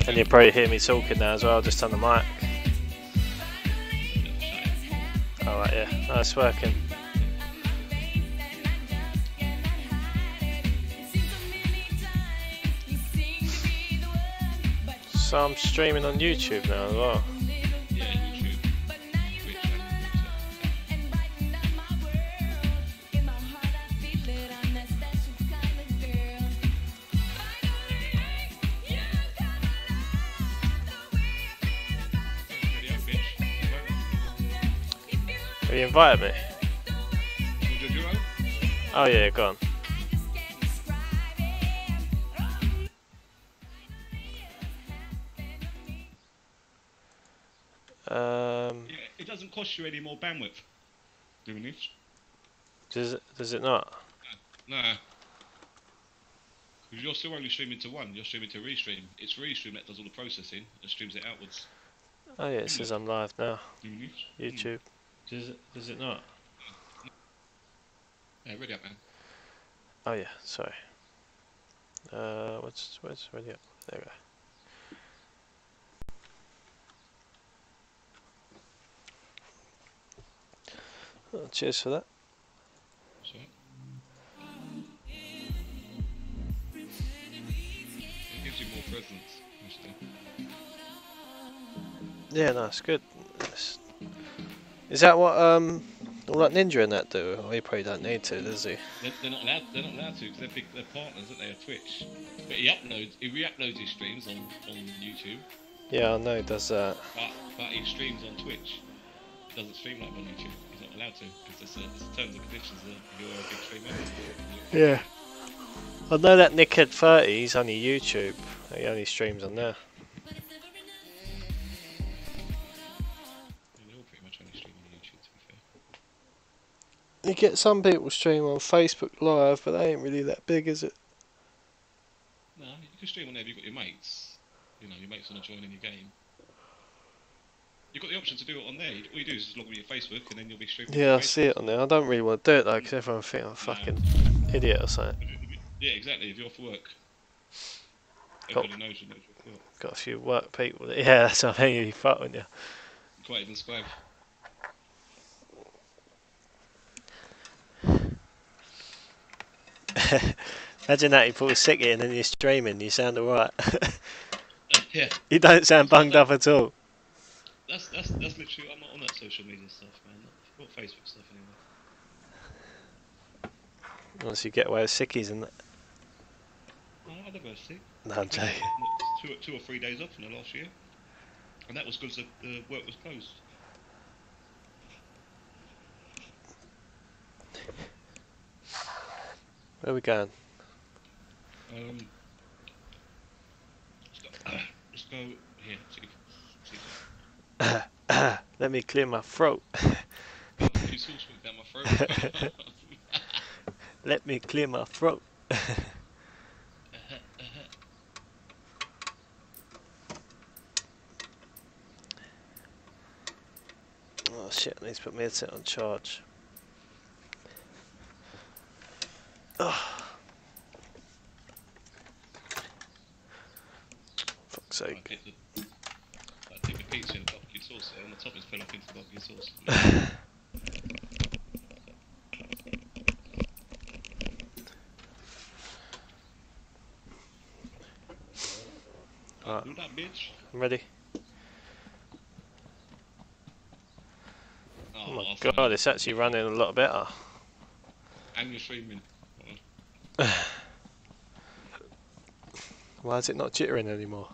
And you probably hear me talking now as well, just on the mic. Alright, yeah, no, it's working. So I'm streaming on YouTube now as well. Yeah, YouTube, Twitch, and Have you invited me? Twitter. Oh yeah, go on. Yeah, it doesn't cost you any more bandwidth doing this. Does it not? Nah. Because you're still only streaming to one, you're streaming to Restream. It's Restream that does all the processing and streams it outwards. Oh yeah, it says I'm live now. Doing this? YouTube. Does it not? Yeah, ready up, man. Oh yeah, sorry. Where's ready up? There we go. Oh, cheers for that. So, it gives you more presence, actually. Yeah, no, it's good. Is that what all that Ninja and that do? Well, he probably don't need to, does he? They're not allowed. They're not allowed to because they're partners, aren't they? Of Twitch. But he re-uploads his streams on YouTube. Yeah, I know he does that. But he streams on Twitch. He doesn't stream like on YouTube. He's not allowed to because there's terms and conditions that you're a big streamer. Yeah. I know that Nickhead 30, he's only YouTube. He only streams on there. They're all pretty much only stream on YouTube, to be fair. You get some people stream on Facebook Live, but they ain't really that big, is it? No, you can stream whenever you've got your mates. You know, your mates want to join in your game. You've got the option to do it on there. All you do is just log on your Facebook and then you'll be streaming. Yeah, I see it on there. I don't really want to do it though, because everyone thinks I'm a fucking idiot or something. Yeah, exactly. If you're off work, Got- everybody knows you're off work. Got a few work people. Yeah, that's what I mean. You fuck, wouldn't you? You can't even square. Imagine that, you pull a sickie and then you're streaming, you sound alright. Yeah. You don't sound bunged up at all. That's literally. I'm not on that social media stuff, man. I've got Facebook stuff anyway. Once you get away with sickies and that. No, I never sick. No, I'm joking. Two or 3 days off in the last year, and that was because the work was closed. Where are we going? Let's go here. See. Let me clear my throat. You still speak down my throat. Let me clear my throat. Oh shit, I need to put my headset on charge. Oh. Fuck's sake. I take a pizza and barbecue sauce, and the top is fell off into the barbecue sauce. Right. Do that, bitch. I'm ready. Oh my god, it's actually running a lot better. And you're streaming. Why is it not jittering anymore?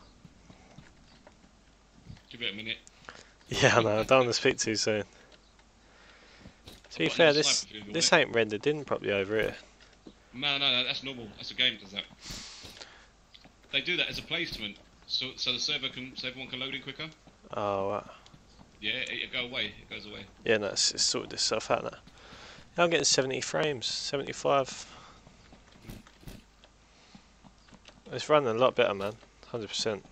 Give it a minute. Yeah, I know, I don't want to speak too soon. To be fair, this ain't rendered in properly over here. No, that's normal. That's a game does that. They do that as a placement, so the server can, so everyone can load in quicker. Oh, right. Yeah, it goes away. Yeah, no, it's sorted itself out now. Yeah, I'm getting 70 frames, 75. It's running a lot better, man. 100%.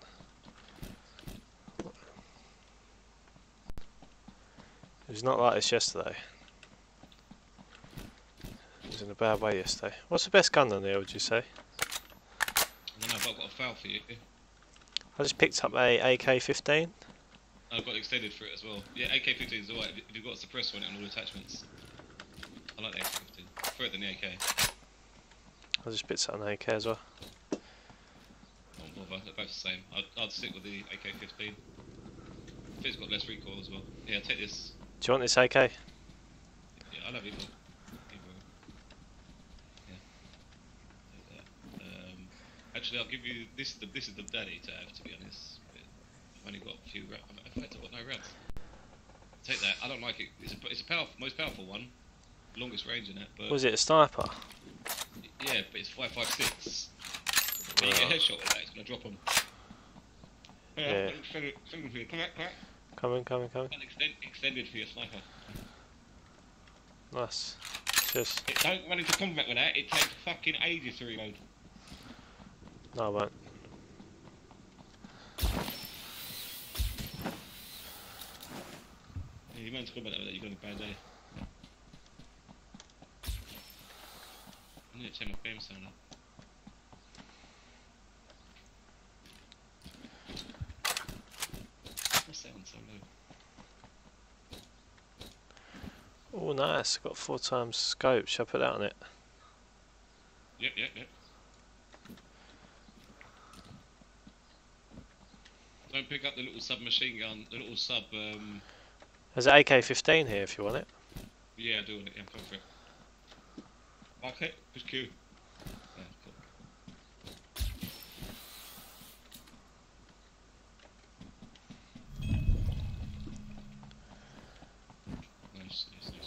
It was not like this yesterday. It was in a bad way yesterday. What's the best gun on there, would you say? I don't know if I've got a foul for you. I just picked up a AK-15. I've got extended for it as well. Yeah, AK-15 is alright if you've got a suppressor on it and all attachments. I like the AK-15. Prefer it than the AK. I just picked up an AK as well. Don't bother, they're both the same. I'd stick with the AK-15. I think it's got less recoil as well. Yeah, take this. Do you want this AK? Yeah, I love either. Yeah, take that. Actually, I'll give you this. This is the daddy to have, to be honest. But I've only got a few. In fact, I've got no rounds. Take that. I don't like it. It's a powerful, most powerful one, longest range in it. But Was it a sniper? yeah, but it's 5.56. But you get a headshot with that, it's gonna drop them. Yeah. Extended for you. Come back. Coming. And extended for your sniper. Nice. Cheers. Don't run into combat with that. It takes fucking ages to reload. No, I won't. Yeah, you run into combat with that, you're gonna be bad day. I need to turn my game sound up. What's that one so low? Oh, nice. Got 4 times scope. Shall I put that on it? Yep. Don't pick up the little submachine gun, the little sub. There's an AK-15 here if you want it. Yeah, doing it. Yeah, go for it. Okay, push Q. Yeah, cool. Nice.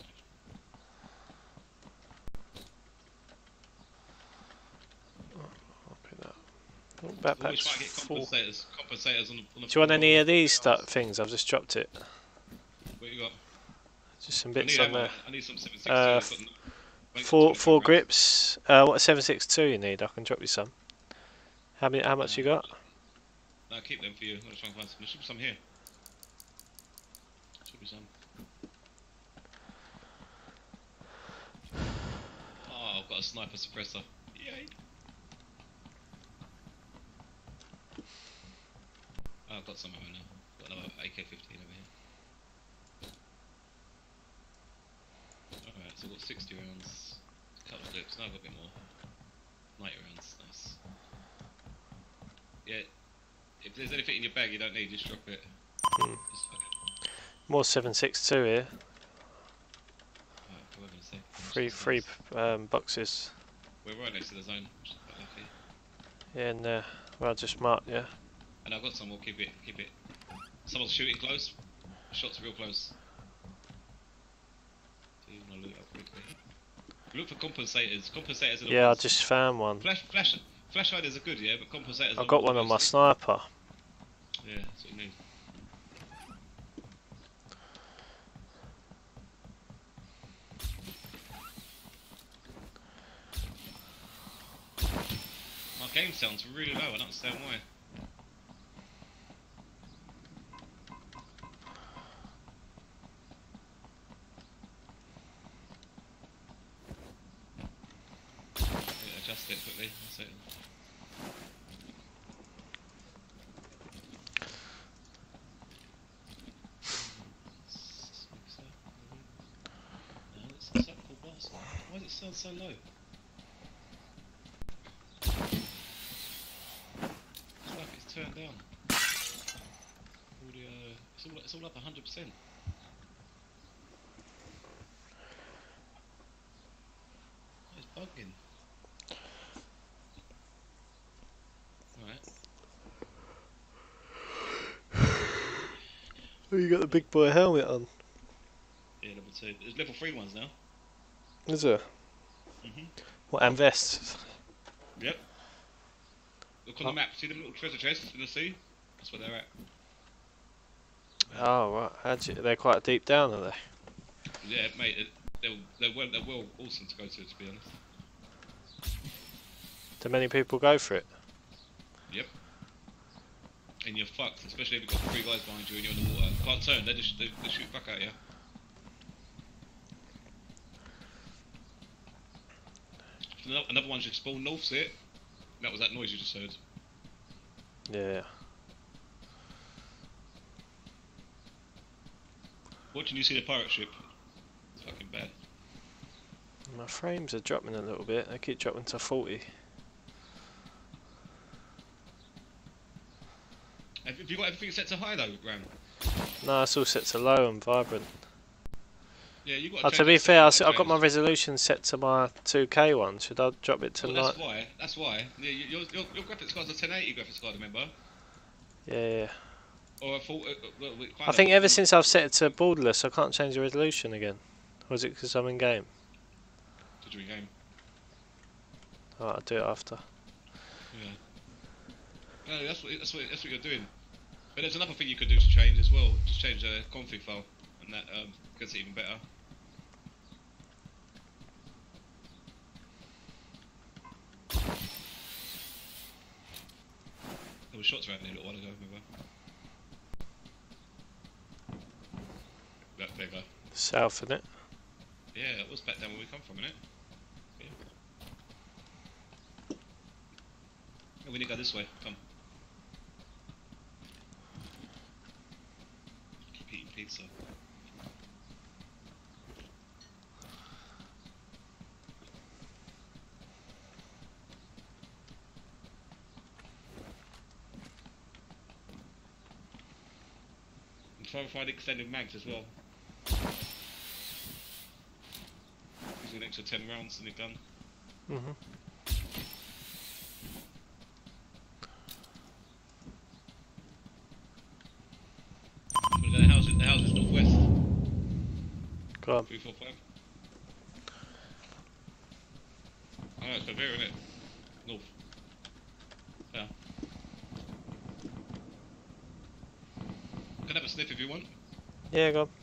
I'll pick that up. Oh, Always backpack's try to get full. compensators on the. Do you want any of these things? I've just dropped it. What you got? Just some I bits need on there. I need some 7.62. Four grips. What 7.62 you need? I can drop you some. How much you got? No, keep them for you. I'm gonna try and find some. There should be some here. Should be some. Oh, I've got a sniper suppressor. Yay! Oh, I've got some ammo now. Got another AK-15 over here. Alright, so I've got 60 rounds. A couple of clips. Now I've got a bit more. 90 rounds. Nice. Yeah. If there's anything in your bag you don't need, just drop it. Just fuck it. More 7.62 here. Alright, what was I gonna say? Three boxes. We're right next to the zone, which is quite lucky. Yeah, and well, just marked. Yeah. And I've got some, we'll keep it. Someone's shooting close. Shots real close. So you wanna loot up quickly. Look for compensators. Compensators are the Yeah, I ones. just found one. Flash hiders are good, yeah, but compensators I got one on my sniper. Yeah, that's what you need. My game sounds really low, I don't understand why. Adjust it quickly, that's it. No, it's a full boss. Why does it sound so low? It's like it's turned down. Audio, it's all up 100%. It's bugging. Alright. Oh, you got the big boy helmet on. Yeah, level 2. There's level 3 ones now. Is there? What, and vests? Yep. Look on the map, see them little treasure chests in the sea? That's where they're at. Oh, right. They're quite deep down, are they? Yeah, mate, they're well awesome to go to be honest. Do many people go for it? Yep. And you're fucked, especially if you've got 3 guys behind you and you're in the water. Can't turn, they shoot back at you. Another one should spawn north, see it? That was that noise you just heard. Yeah. Watching you see the pirate ship. It's fucking bad. My frames are dropping a little bit. They keep dropping to 40. Have you got everything set to high though, Ram? No, it's all set to low and vibrant. Yeah, you got. To be fair, I've got my resolution set to my 2K one. Should I drop it to well, night? That's why. Yeah, your graphics card's a 1080 graphics card, remember? Yeah. Or a full. I think ever since I've set it to borderless, I can't change the resolution again. Or is it because I'm in game? Did you in game? Alright, I'll do it after. Yeah. No, that's what you're doing. But there's another thing you could do to change as well. Just change the config file, and that gets it even better. There were shots around here a little while ago, remember? There you go. South, innit? Yeah, it was back down where we come from, innit? Yeah. Oh, we need to go this way. Come. Keep eating pizza. And try and find extended mags as well. Gives you an extra 10 rounds in the gun. Mhm. The house is northwest. Go on. 345. Oh, it's over here, isn't it? North. Yeah. Can have a sniff if you want. Yeah, go on.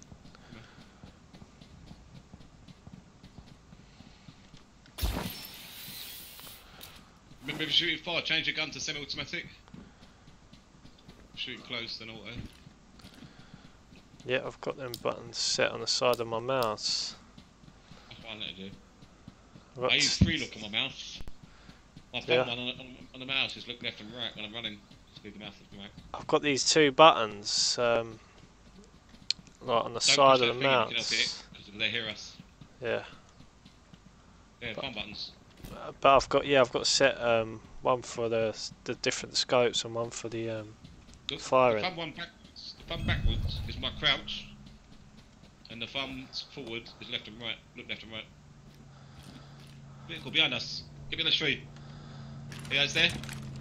Remember, if you're shooting far, change your gun to semi-automatic. Shooting close, then auto. Yeah, I've got them buttons set on the side of my mouse. That's what I let you do. I've got I use 3 look on my mouse. My thumb Yeah. one on the mouse is look left and right when I'm running. Just leave the mouse left and right. I've got these 2 buttons, like on the side of the mouse. Because they hear us. Yeah. Yeah, fun buttons. But I've got set one for the different scopes and one for the firing. The thumb backwards is my crouch, and the thumb forward is left and right. Look left and right. Vehicle behind us. Get me on the street. You guys there?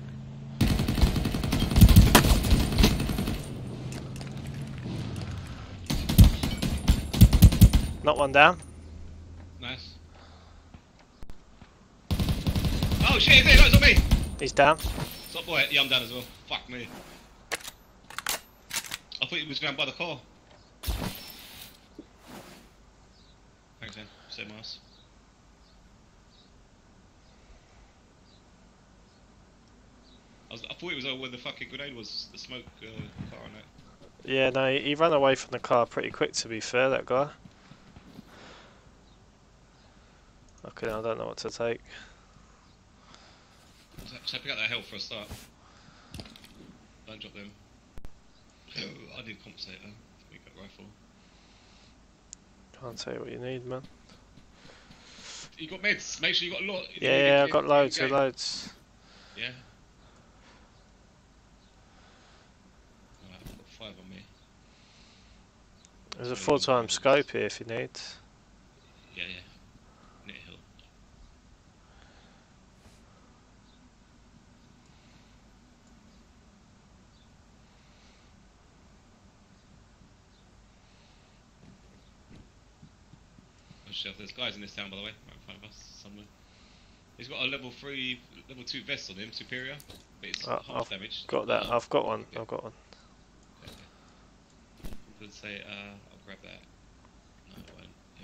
Not one down. Nice. Oh shit, he's there, no, it's on me! He's down. Stop boy, yeah, I'm down as well. Fuck me. I thought he was going by the car. Thanks man, save my ass. I thought it was where the fucking grenade was, the smoke car on it. Yeah, no, he ran away from the car pretty quick, to be fair, that guy. Okay, I don't know what to take. So pick up that health for a start. Don't drop them. Oh, I did compensate though. We got rifle. Can't tell you what you need, man. You got meds. Make sure you got a lot. Yeah, I've got loads. Yeah. Alright, I've got 5 on me. There's a full-time scope here if you need. Yeah. Near hill. There's guys in this town, by the way, right in front of us, somewhere. He's got a level 2 vest on him, superior, but it's half damaged. Got that. I've got one. Okay. I've got one. Okay. I'm gonna say, I'll grab that. No, I won't. Yeah,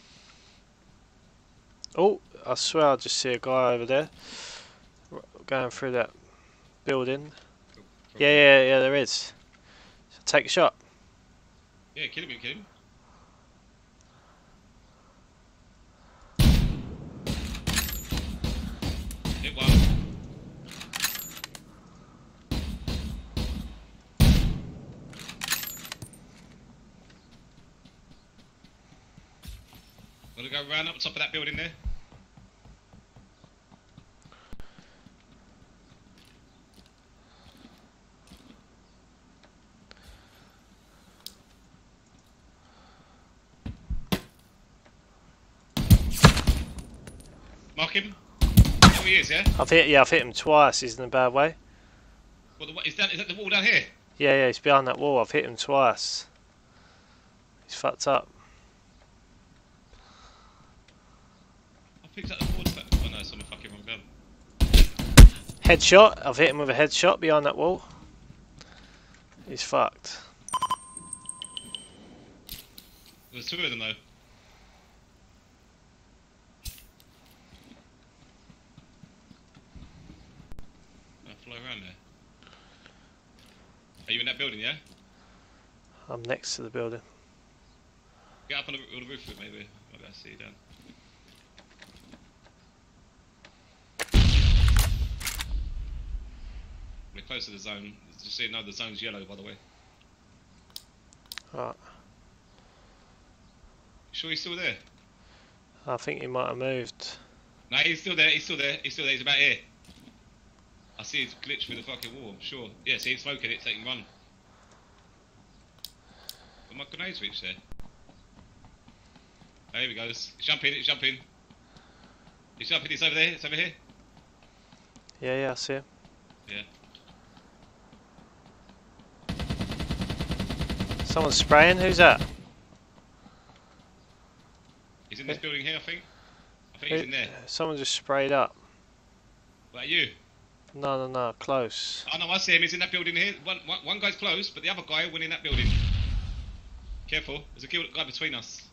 I will. Oh, I swear I just see a guy over there going through that building. Yeah, there is. So take a shot. Yeah, kill him. Hit one. Gotta go round up top of that building there. Mark him. Oh, he is, yeah? I've hit him twice. He's in a bad way. What, is that the wall down here? Yeah, he's behind that wall. I've hit him twice. He's fucked up. I picked up the board. Oh no, it's on the fucking wrong gun. Headshot. I've hit him with a headshot behind that wall. He's fucked. There's two of them though. Fly around there. Are you in that building, yeah? I'm next to the building. Get up on the roof of it, maybe. I'll be able to see you down. We're close to the zone. Just so you know, the zone's yellow, by the way. Right. You sure he's still there? I think he might have moved. No, he's still there. He's still there. He's still there. He's about here. I see his glitch through the fucking wall, I'm sure. Yeah, see, he's smoking it, so he can run. But my grenades reach there. Oh, here he goes. He's jumping, he's jumping. He's jumping, he's over there, it's over here. Yeah, I see him. Yeah. Someone's spraying. Who's that? He's in this building here, I think. I think he's in there. Someone just sprayed up. What, you? No, close. Oh no, I see him, he's in that building here. One guy's close, but the other guy went in that building. Careful, there's a guy between us.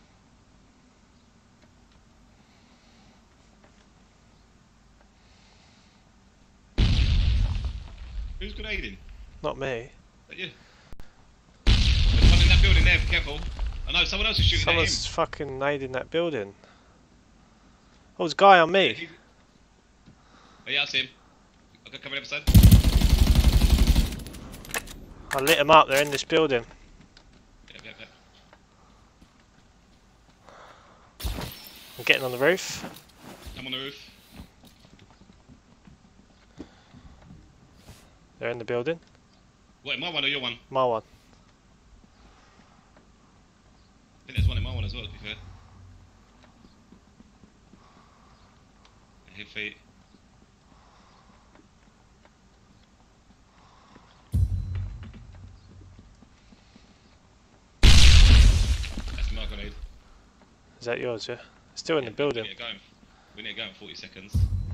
Who's grenading? Not me. Is that you? There's one in that building there, be careful. I know, someone else is shooting Someone's at him. fucking nading that building. Oh, there's a guy on me. Oh yeah, I see him. I'll go cover the other side. I lit them up. They're in this building. Yeah. I'm getting on the roof. I'm on the roof. They're in the building. What, my one or your one? My one. I think there's one in my one as well, to be fair. Hit feet. That's my grenade. Is that yours, yeah? Still in the building. We need to go in 40 seconds.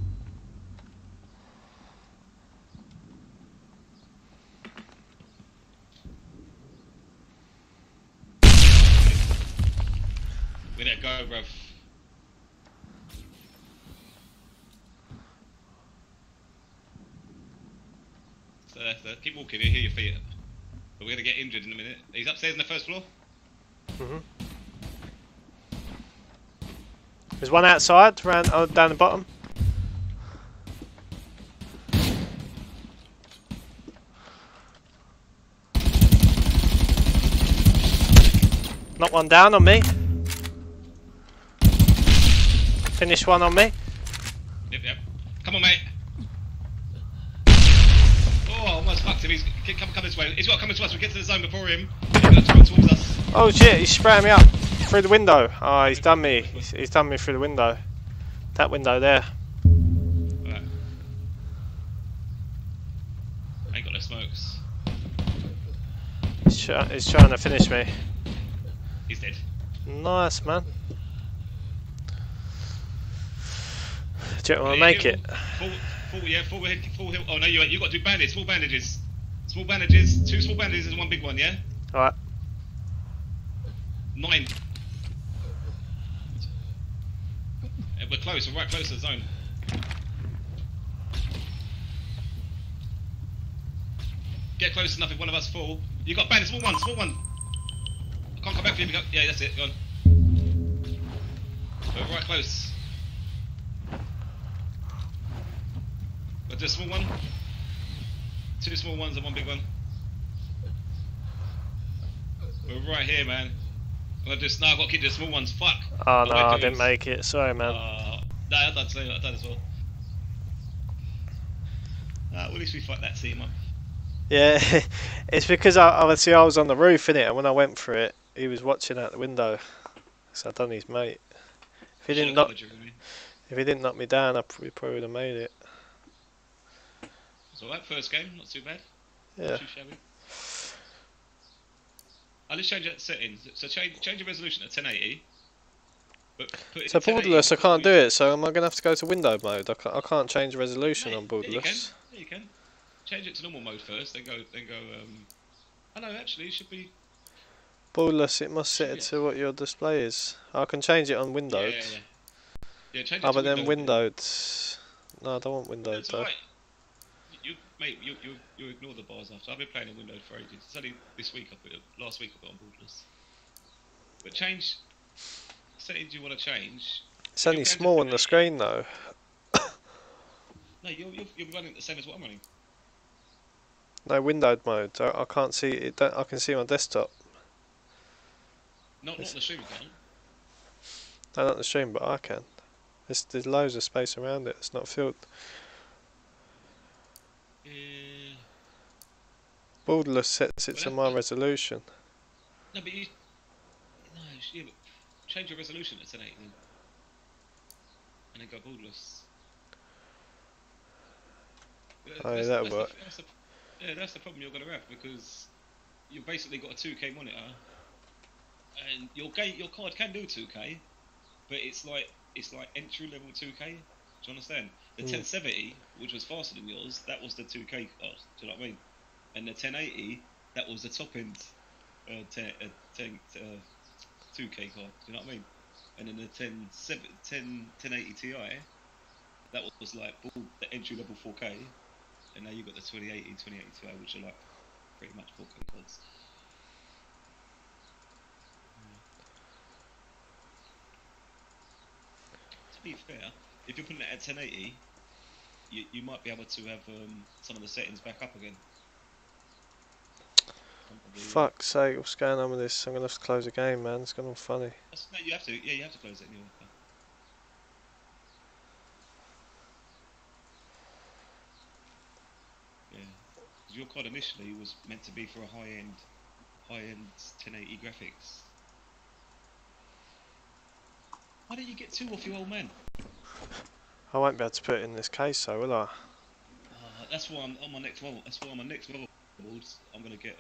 We need to go, bruv. So keep walking, you hear your feet. But we're going to get injured in a minute. He's upstairs on the first floor. There's one outside, down the bottom. Knock one down on me. Finish one on me. Yep. Come on, mate. Oh, almost fucked him. Come this way. He's got to come to us. We get to the zone before him. He's going to run towards us. Oh shit, he's spraying me up through the window. Oh, he's done me. He's done me through the window. That window there. Right. I ain't got no smokes. He's trying to finish me. He's dead. Nice, man. Do you want to make it? Full heal. Oh no, you got to do bandages. Small bandages. Small bandages. 2 small bandages and 1 big one, yeah? Alright. 9. We're close. We're right close to the zone. Get close enough if one of us fall. You got bandage. Small one. I can't come back for you. Yeah, that's it. Go on. We're right close. But just small one. 2 small ones and 1 big one. We're right here, man. I just no, I've got to keep the small ones. Fuck. Oh I no, went I to didn't make it. Sorry, man. no, I done so. I done as well. Well, at least we fucked that team up. Yeah, it's because obviously I was on the roof in it, and when I went for it, he was watching out the window. So I done his mate. If he Should didn't have knock, covered you, really. if he didn't knock me down, probably would have made it. So that first game, not too bad. Yeah. Not too shabby. I'll just change that settings. So change the resolution to 1080. But put it So 1080, borderless, I but put all can't do it. So am I gonna have to go to window mode? I can't change the resolution Mate, on yeah, you can. borderless. Yeah, you can. Change it to normal mode first. Then go. I know. Actually, it should be. Borderless, it must set Should it be. to what your display is. I can change it on windowed. Yeah. Yeah, change Oh, it to but then windowed. windowed. No, I don't want windowed That's though. alright. Mate, you ignore the bars after. I've been playing in windowed for ages. It's only this week I put it. Last week I put on borderless. But change settings you want to change. It's If you're only going to small on the 1080 screen though. No, you'll be running the same as what I'm running. No windowed mode. I can't see it. I can see it on desktop. Not on the stream you can't. No, not the stream, but I can. There's loads of space around it. It's not filled. Yeah. Borderless sets it Well, to my resolution. no, but you. No, yeah, but change your resolution to 1080 then. And then go borderless. Oh, yeah, that'll work. That's the problem you're going to have because you've basically got a 2K monitor, and your card can do 2K, but it's like entry level 2K. Do you understand? The 1070, which was faster than yours, that was the 2K card. Do you know what I mean? And the 1080, that was the top end 2K card. Do you know what I mean? And then the 1080 Ti, that was like the entry level 4K. And now you've got the 2080, 2080 Ti, which are like pretty much 4K cards. To be fair, if you're putting it at 1080, you might be able to have some of the settings back up again. Fuck's sake, what's going on with this? I'm gonna have to close the game, man. It's gone all funny. No, you have to. Yeah, you have to close it anyway. Yeah, because your card initially was meant to be for a high-end 1080 graphics. Why don't you get two off your old man? I won't be able to put it in this case, though, will I? That's why I'm on my next level. That's why on my next level boards, I'm gonna get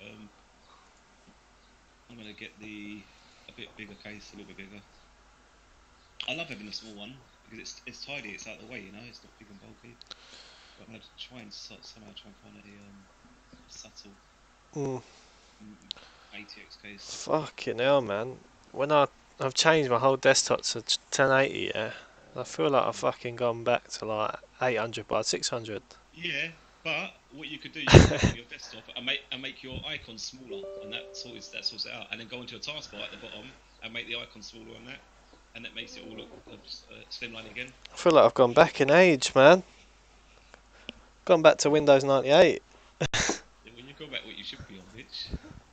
a bit bigger case, a little bit bigger. I love having a small one because it's tidy, it's out of the way, you know, it's not big and bulky. But I'm gonna try and somehow try and find a subtle 80x case. Fucking hell, man. When I've changed my whole desktop to 1080, yeah, I feel like I've fucking gone back to like 800 by 600. Yeah, but what you could do, you could go on your desktop and make your icon smaller, and that sorts it out, and then go into your taskbar at the bottom and make the icon smaller on that, and that makes it all look slimline again. I feel like I've gone back in age, man. Gone back to Windows 98. Yeah, when you go back, what you should be on, bitch.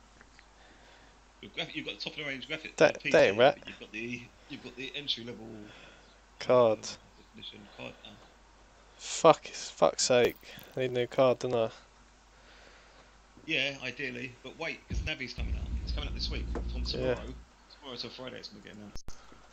You've got the top of the range graphic. That ain't right. You've got the entry level Card. definition card now. Fuck's sake. I need a new card, don't I? Yeah, ideally, but wait, because Navi's coming out. It's coming out this week. From tomorrow. Yeah. Tomorrow till Friday, it's gonna get announced.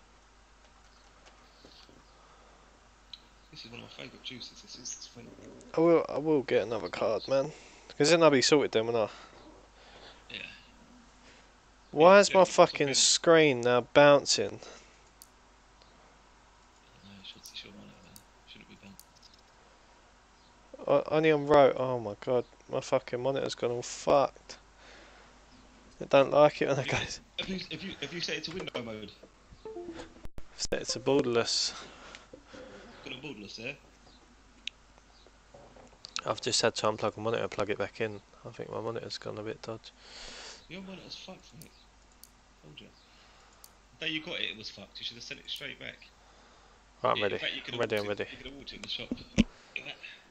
This is one of my favourite juices. This is favourite. I will get another card, man. Because then I'll be sorted then, won't I? Yeah. Why is my fucking screen now bouncing? Only on row. Oh my god, my fucking monitor's gone all fucked. I don't like it when I go. Have you set it to window mode? Set it to borderless. Got a borderless there. I've just had to unplug the monitor and plug it back in. I think my monitor's gone a bit dodgy. Your monitor's fucked, mate. Told you. The day you got it, it was fucked. You should have sent it straight back. Right, I'm ready. I'm ready. You could have walked it in the shop.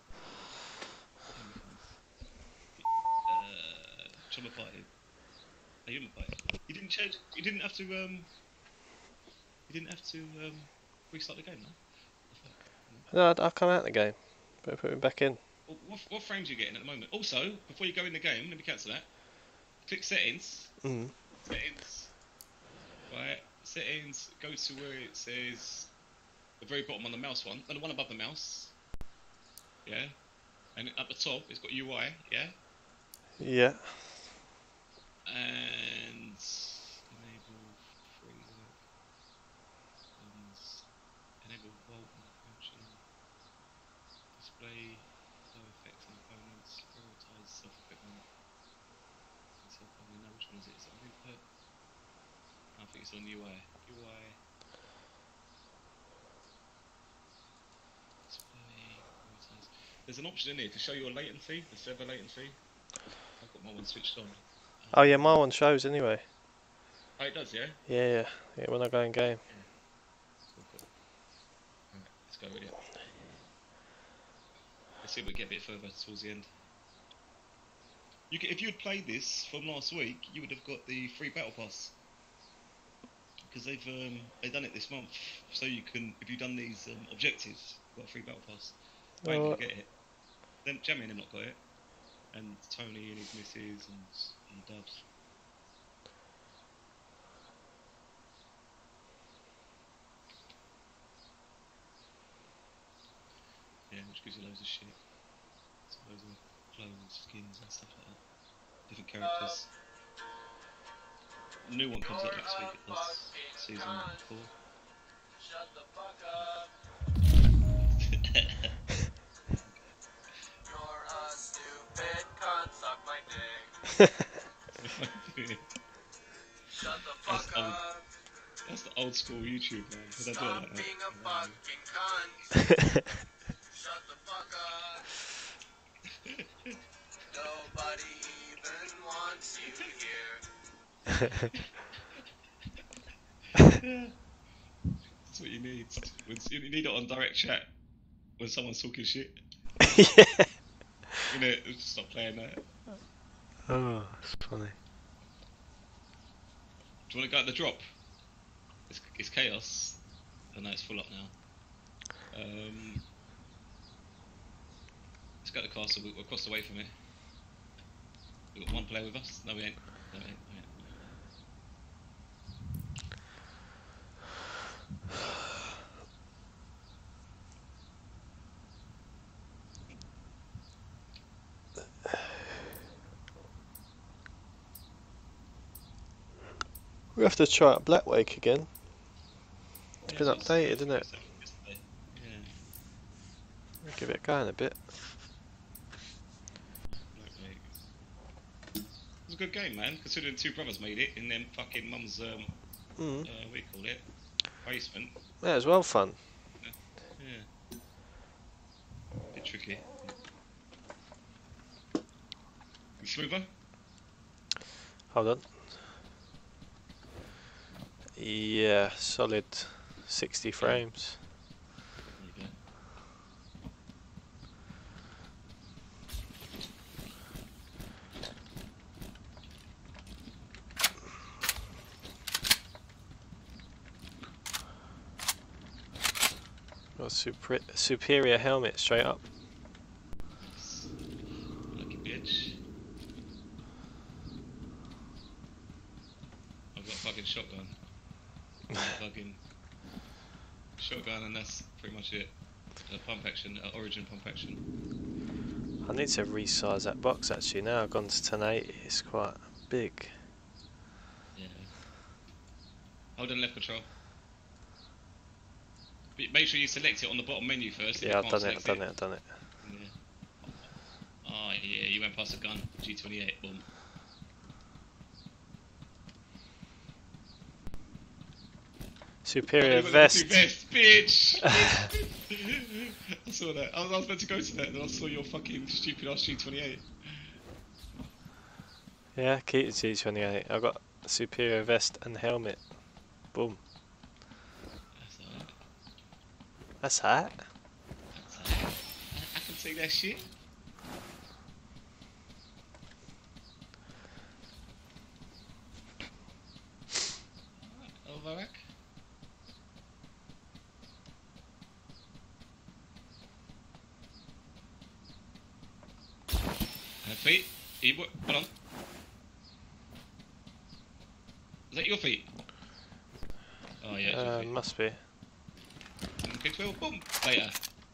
Chumma party. Oh, you didn't play. You didn't change. You didn't have to. You didn't have to restart the game, no. No, I've come out of the game. Better put me back in. What frames are you getting at the moment? Also, before you go in the game, let me cancel that. Click settings. Mm. Settings. Right. Settings. Go to where it says the very bottom on the mouse one. No, the one above the mouse. Yeah. And at the top, it's got UI. Yeah. Yeah. And enable framework. Enable vault function. Display flow effects and components. Prioritize self-equipment. Self-equipment. Now, which one is it? Is it on input? I think it's on UI. UI. Display. Prioritize. There's an option in here to show your latency, the server latency. I've got my one switched on. Oh yeah, my one shows anyway. Oh, it does, yeah? Yeah. When I go in game. Yeah. Cool. Alright, let's go with it. Let's see if we get a bit further towards the end. If you had played this from last week, you would have got the free battle pass. Because they've done it this month, so you can, if you've done these objectives, you've got a free battle pass. I ain't gonna get it. Then Jamie and him not got it, and Tony and his missus and Dubs. Yeah, which gives you loads of shit. So loads of clothes, skins, and stuff like that. Different characters. A new one comes out next week. It does. Season 4. Shut the fuck up. You're a stupid cunt, suck my dick. Shut the fuck up. That's the old school YouTube, man. Stop being a fucking cunt. Shut the fuck up. Nobody even wants you here. That's what you need. You need it on direct chat when someone's talking shit. Yeah. You know, just stop playing that. Oh, that's funny. Do you want to go at the drop? It's chaos. I know it's full up now. Let's go to the castle. We're across the way from it. We've got one player with us. No, we ain't. We have to try out Black Wake again. It's been so updated, isn't it? Yeah. We'll give it a go in a bit. It was a good game, man. Considering two brothers made it in them fucking mum's what do you call it? Basement. Yeah, it was well fun. Yeah. Bit tricky. Smoother? Hold on. Yeah, solid 60 frames. There you Got a superior helmet straight up. Nice. Lucky bitch. I've got a fucking shotgun. Fucking shotgun, and that's pretty much it. Pump action, origin pump action. I need to resize that box actually now. I've gone to 1080, it's quite big. Yeah. Hold on left control. But make sure you select it on the bottom menu first. Yeah, I've done it. Yeah. Oh yeah, you went past the gun. G28, boom. Superior vest. Bitch! I saw that. I was meant to go to that, and then I saw your fucking stupid ass G28. Yeah, keep it G28. I've got a superior vest and helmet. Boom. That's That's alright. that. That's alright. I can take that shit. feet. Hold on. Is that your feet? Oh yeah, it's your feet. Must be. Kick wheel, boom, later.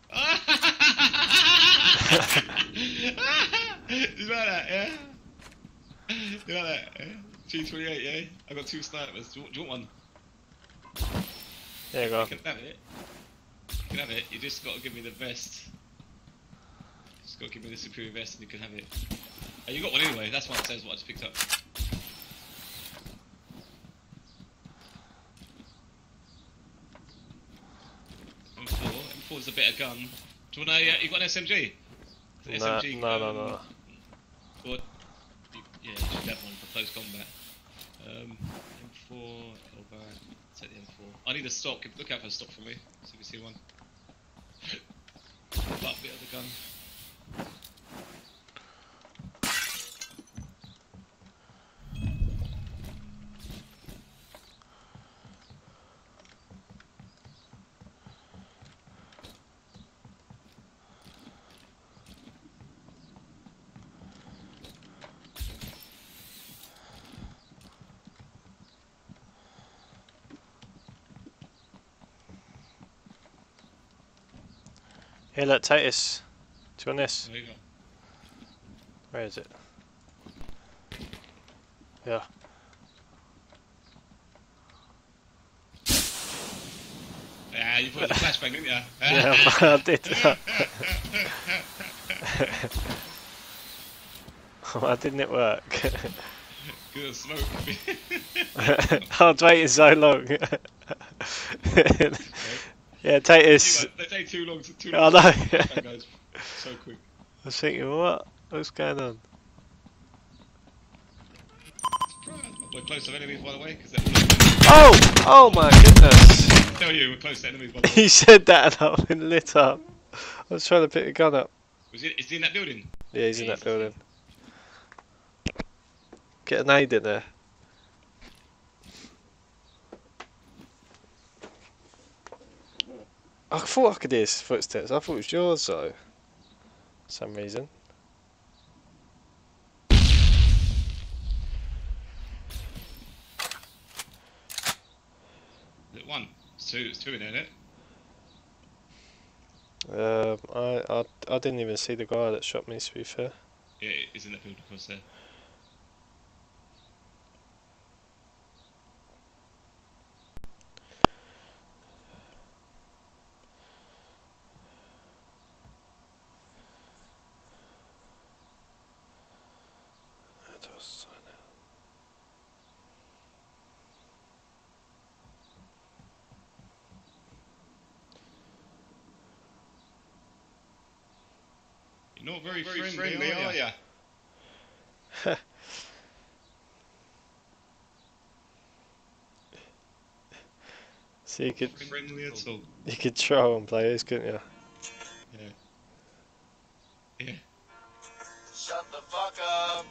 You like that, yeah? You like that, yeah? G28, yeah? I got 2 snipers. Do you want one? There you go. You can have it. You can have it. You just got to give me the vest. Just got to give me the superior vest and you can have it. Oh, you got one anyway. That's why it says what I just picked up. M4 is a better gun. Do you want to? You got an SMG? SMG. No. Or, yeah, you should have one for close combat. M4. Over. Take the M4. I need a stock. Look out for a stock for me. See if you see one. Butt bit of the gun. Here, look, take this. Do you want this? There you go. Where is it? Yeah. Yeah, you put the flashbang, didn't you? Yeah, I did that. Why didn't it work? Good smoke. I was waiting so long. Yeah, take this. They take too long. I know. Flashbang goes so quick. I was thinking, what? What's going on? We're close to enemies, by the way, because Oh! Oh my goodness! I tell you, we're close to enemies, by the way. He said that and I've been lit up. I was trying to pick the gun up. Is he in that building? Yeah, he's in that building. Get an aid in there. I thought I could hear his footsteps. I thought it was yours though. For some reason. Is it one? It's two in there, isn't it? I didn't even see the guy that shot me, to be fair. Yeah, it's in that building across there. You're not very friendly, are ya? So you could Friendly at all. you could troll on players, couldn't you? Yeah. Yeah. Shut the fuck up.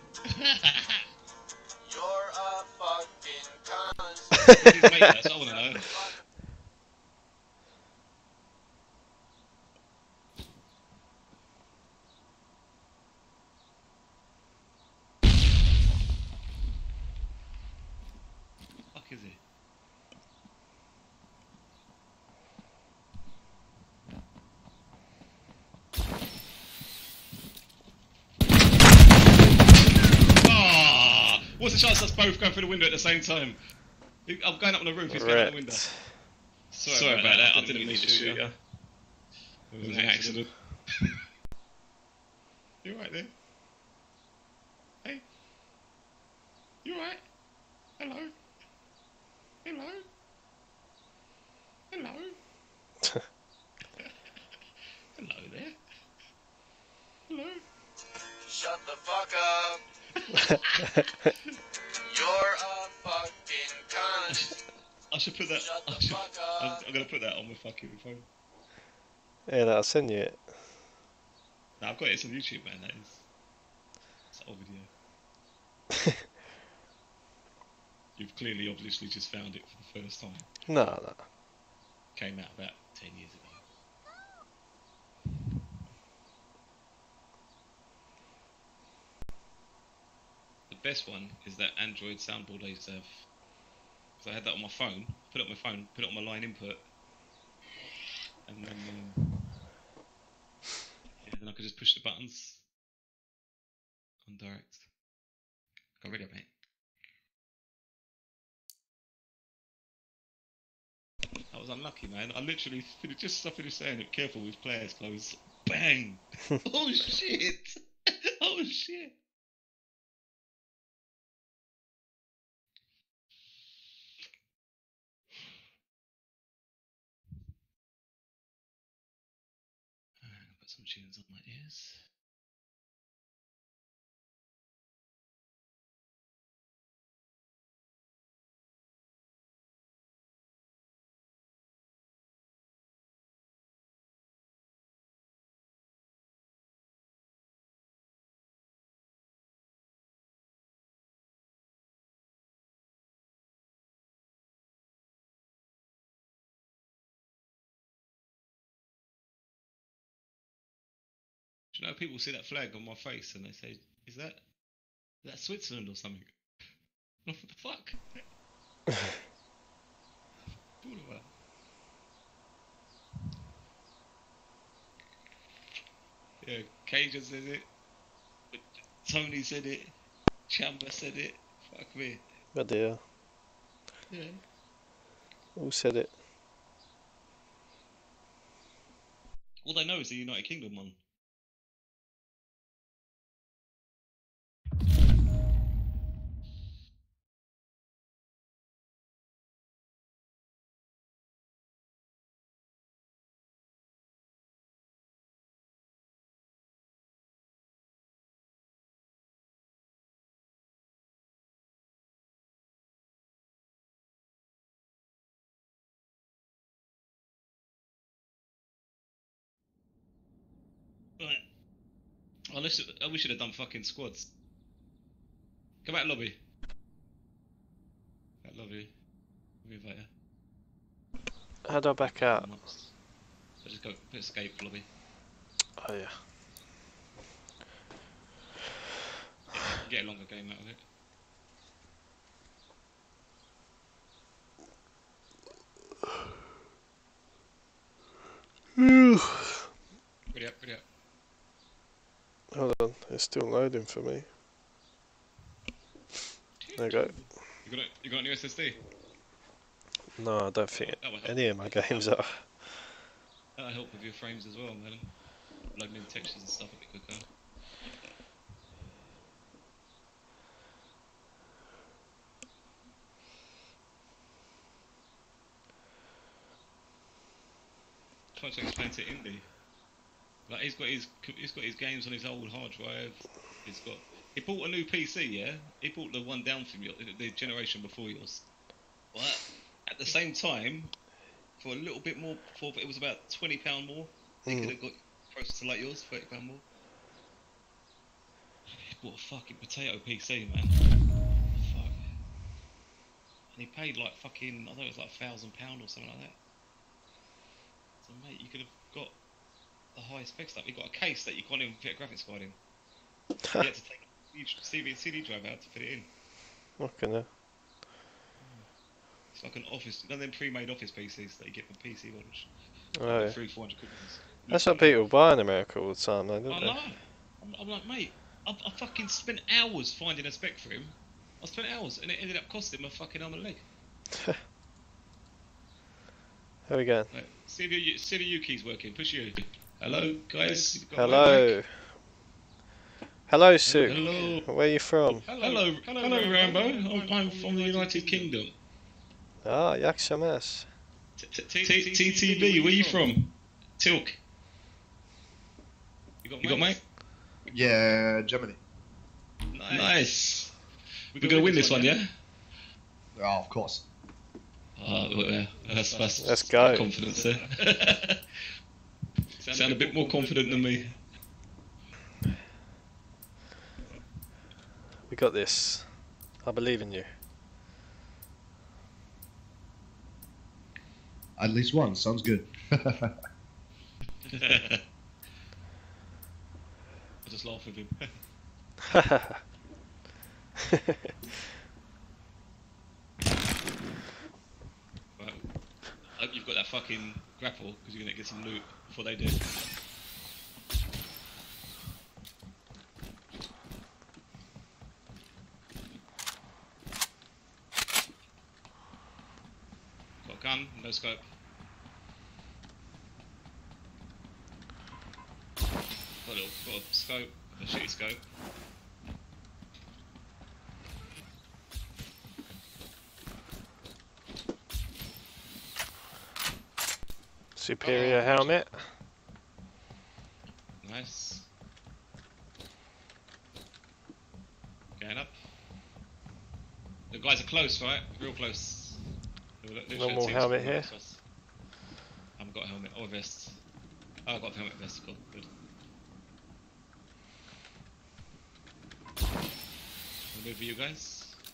You're a fucking cunt. What do you make that? I want to know. Fuck is he? Ah! What's the chance us both going through the window at the same time? I'm going up on the roof, he's going out the window. Sorry about that, I didn't mean to shoot you. It was an accident. You alright there? Hey? You alright? Hello? Hello? Hello? Hello there? Hello? Shut the fuck up. You're a fucking cunt. I should put that. Shut the fuck up. I'm gonna put that on my fucking phone. Yeah, I'll send you it. No, I've got it. It's on YouTube, man. That is. It's an old video. You've clearly, obviously, just found it for the first time. No. Came out about 10 years ago. best one is that Android soundboard I used to have. So I had that on my phone. Put it on my phone. Put it on my line input. And then, yeah, then I could just push the buttons on direct. Go ready up, mate. I was unlucky, man. I literally just finished saying it. Careful with players close. Bang! Oh shit! Oh shit! I'll put some tunes on my ears. Do you know people see that flag on my face and they say, "Is that Switzerland or something?" What the fuck? All of that. Yeah, Cajun said it. Tony said it. Chamba said it. Fuck me. Oh dear. Yeah. Who said it? All they know is the United Kingdom one. Right. I wish I'd have done fucking squads. Come out lobby. That lobby. Invite her. How do I back out? So just go put escape lobby. Oh yeah. Get a longer game out of it. Ready up, ready up. Hold on, it's still loading for me. There you go. You got a new SSD? No, I don't think That will help. any of my games are. That'll help with your frames as well, man. Loading in textures and stuff a bit quicker. Trying to explain to Indy. Like he's got his games on his old hard drive. He bought a new PC, yeah. He bought the one down from the generation before yours. But at the same time, for a little bit more, it was about £20 more. He could have got processor like yours, £30 more. He bought a fucking potato PC, man. Fuck. And he paid like fucking, I think it was like £1,000 or something like that. So mate, you could have got the high spec stuff. You got a case that you can't even fit a graphics card in. You had to take a CD drive out to fit it in. Okay, no. It's like an office, and then pre-made office PCs that you get from PC Launch. Oh, yeah. 300-400 quid. That's what people buy in America all the time, though, don't I they? know. I'm like, mate, I fucking spent hours finding a spec for him. I spent hours, and it ended up costing him a fucking arm and a leg. How we going? Right. See if the U key's working. Push you. Hello, guys. Hello. Hello, Sue. Hello. Where are you from? Hello, Rambo. I'm from the United Kingdom. Ah, Yakshamas. TTB, where you from? Tilk. You got mate? Yeah, Germany. Nice. We're gonna win this one, yeah? Oh, of course. Oh, yeah. Let's go. Confidence there. Sound a bit more confident than me. We got this. I believe in you. At least one. Sounds good. I just laugh with him. Right. I hope you've got that fucking grapple because you're gonna get some loot before they do. Got a gun, no scope. Got a scope, a shitty scope. Superior helmet. Nice. Going up. The guys are close, right? Real close. Normal helmet here. I haven't got a helmet or a vest. Oh, I've got a helmet and vest. Cool. Good. I'll move for you guys.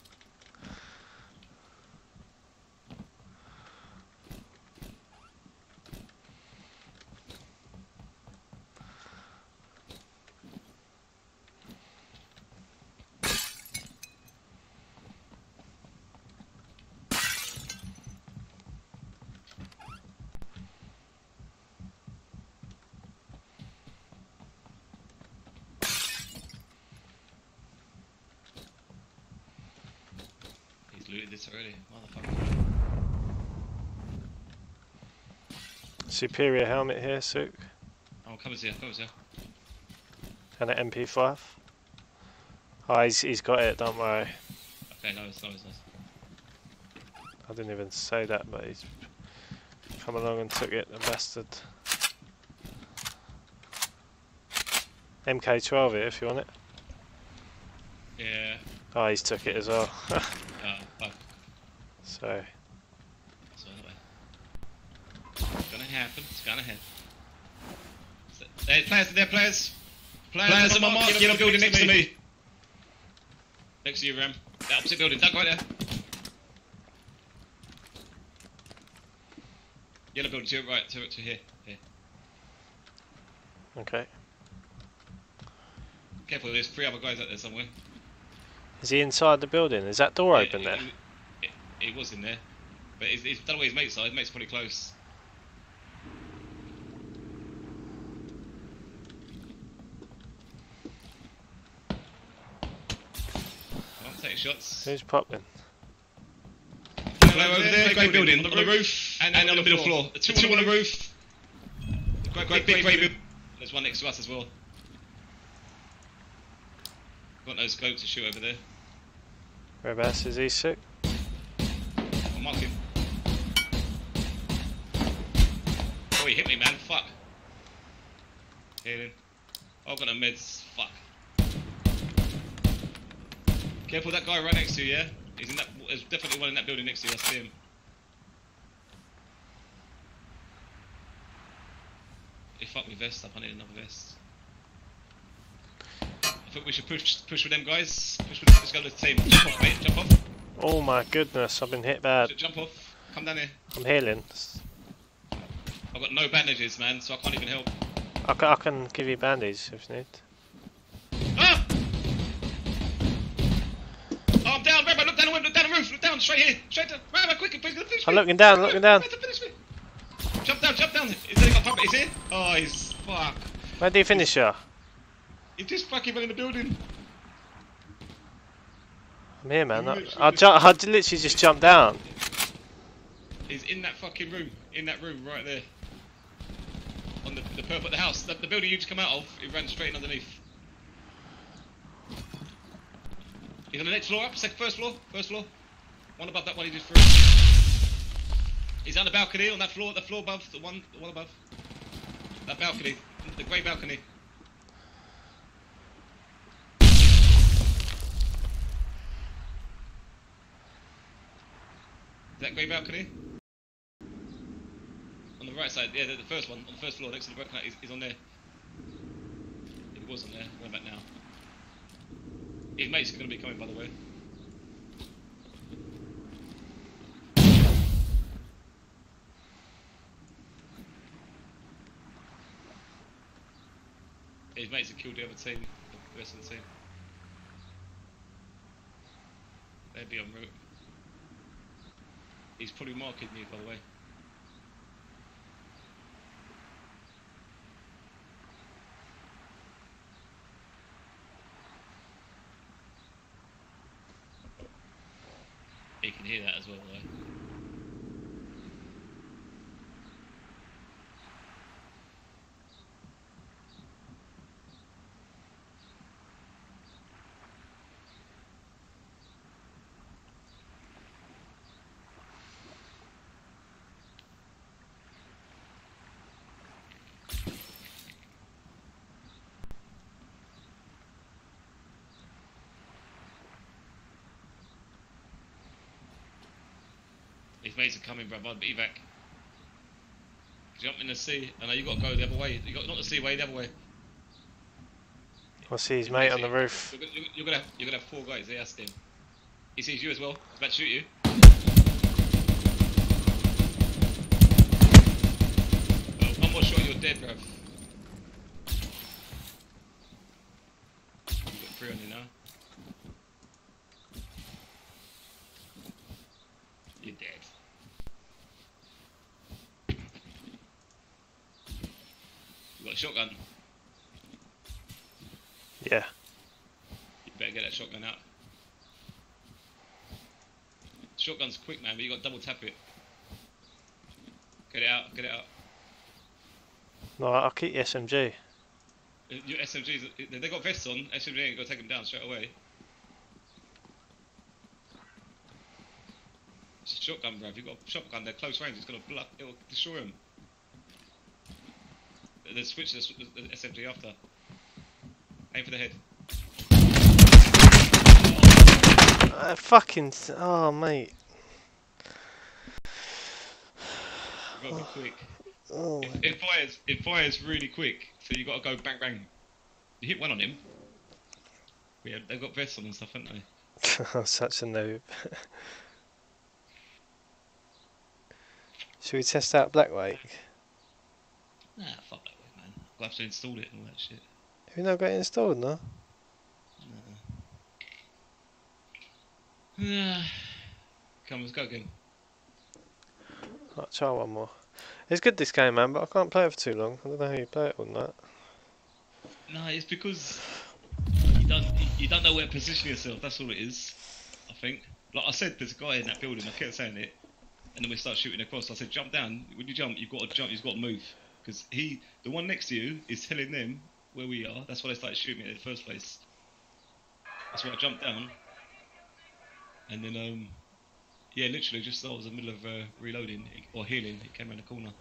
Looted this already, motherfucker. Superior helmet here, Suk. Oh, come here, come here. And an MP5. Oh, he's got it, don't worry. Okay, nice. I didn't even say that, but he's come along and took it, the bastard. MK12 here, if you want it. Yeah. Oh, he's took it as well. Fuck. So. That's all the way. It's gonna happen, There's players, Players on my mark, yellow building next to me. Next to you, Ram. That opposite building, that right there. Yellow building to your right, to here. Okay. Careful, there's 3 other guys out there somewhere. Is he inside the building? Is that door open there? He was in there. But he's done away his mate's side, his mate's pretty close. I'm taking shots. Who's popping? Player over there, grey building, on the roof, and on the middle floor. The two on the roof. Great big grey building. There's one next to us as well. Got no scope to shoot over there. Whereabouts is he, Suk? I'll mark him. Oh, he hit me, man. Fuck. Healing. Oh, I've got no meds. Fuck. Careful, that guy right next to you, yeah? He's in that. There's definitely one in that building next to you. I see him. He fucked me vest up. I need another vest. I think we should push with them guys. Let's go to the team. Jump off, mate. Jump off. Oh my goodness, I've been hit bad. Jump off. Come down here. I'm healing. I've got no bandages, man, so I can't even help. I can give you bandages if you need. Ah! Oh, I'm down, Rabbi, look down the window, look down the roof, look down, straight here, straight down. Rabbi, quick, finish me. I'm looking down, looking down. Finish me. Jump down. He's got pump. He's here. Oh, he's fuck. Where do you finish her? He just fucking went in the building. I'm here, man. I literally just jumped down. He's in that fucking room, right there. On the purple, the house, the building you just come out of, he ran straight in underneath. He's on the next floor up, first floor. One above that one he just threw. He's on the balcony, on that floor, the floor above, the one above. That balcony, the grey balcony. That grey balcony? On the right side, yeah, the first one, on the first floor, next to the balcony, he's on there. He was on there, where about now? His mate's going to be coming, by the way. His mates have killed the other team, the rest of the team. Maybe en route. He's probably marking you, by the way. He can hear that as well, though. His mates are coming, bruv. I'd be back. Jump in the sea. I know you got to go the other way. You got not the sea way, the other way. I see his mate on the roof. You're gonna have 4 guys. They asked him. He sees you as well. He's about to shoot you. One more shot, you're dead, bruv. You've got 3 on you now. You're dead. You got a shotgun. Yeah. You better get that shotgun out. Shotgun's quick, man, but you got to double tap it. Get it out, get it out. No, I'll keep the SMG. Your SMGs, they got vests on. SMG ain't got to take them down straight away. It's a shotgun, bruv. You've got a shotgun, they're close range. It's going to it'll destroy them. They switch the SMG after. Aim for the head. Fucking. Oh, mate. You've got to be quick. Oh, It fires really quick, so you got to go bang bang. You hit one on him. Yeah, they've got vests on and stuff, haven't they? I'm such a noob. Should we test out Black Wake? Nah, fuck that way, man. I'll have to install it and all that shit. Have you not got it installed, no? Nah. Come, let's go again. I'll try one more. It's good, this game, man, but I can't play it for too long. I don't know how you play it or not. No, it's because you don't know where to position yourself. That's all it is. I think. Like I said, there's a guy in that building. I kept saying it, and then we start shooting across. I said, jump down. When you jump, you've got to jump. You've got to move, because the one next to you, is telling them where we are. That's why they started shooting in the first place. That's why I jumped down, and then yeah, literally just I was in the middle of reloading or healing. He came around the corner.